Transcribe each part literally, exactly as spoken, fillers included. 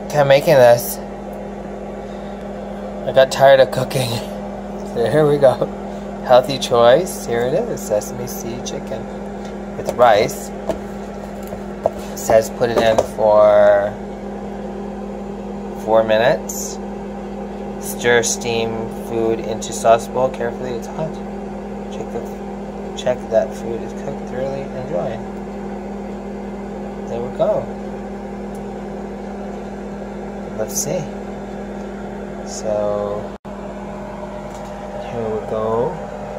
kept making this. I got tired of cooking. So here we go. Healthy choice. Here it is. Sesame seed chicken with rice. It says put it in for four minutes. Stir steam food into sauce bowl carefully. It's hot. Check the check that food is cooked thoroughly. Enjoy. There we go. Let's see. So here we go.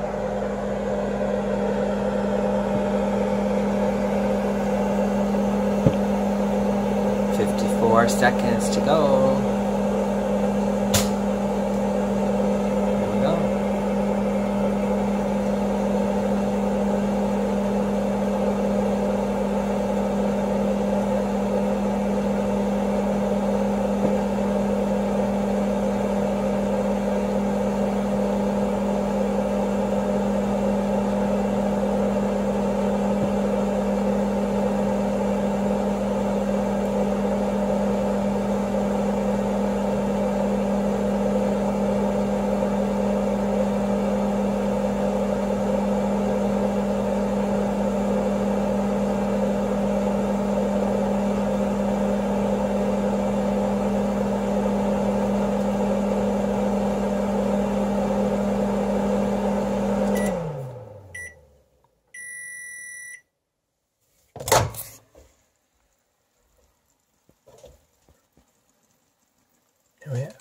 Fifty-four seconds to go. Oh yeah.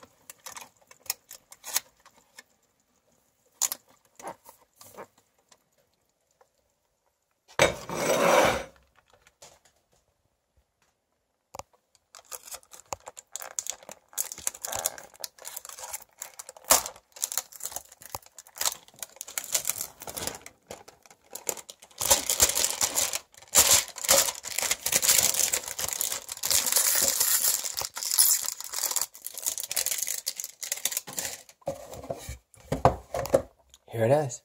Here it is.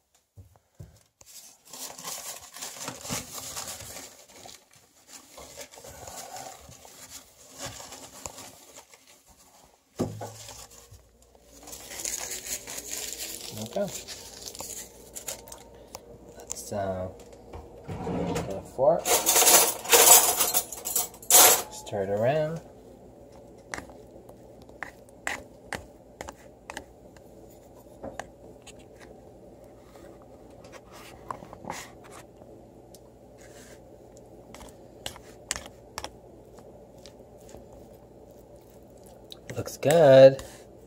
Okay. Let's uh, get a fork. Stir it around. Looks good.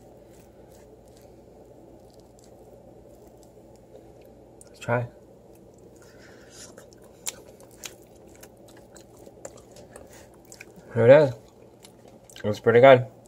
Let's try. Here it is. It was pretty good.